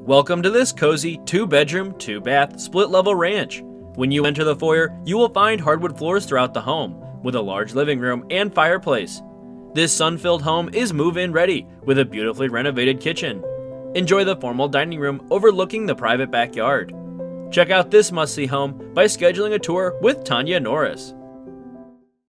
Welcome to this cozy 2-bedroom, 2-bath, split-level ranch. When you enter the foyer, you will find hardwood floors throughout the home, with a large living room and fireplace. This sun-filled home is move-in ready, with a beautifully renovated kitchen. Enjoy the formal dining room overlooking the private backyard. Check out this must-see home by scheduling a tour with Tanya Norris.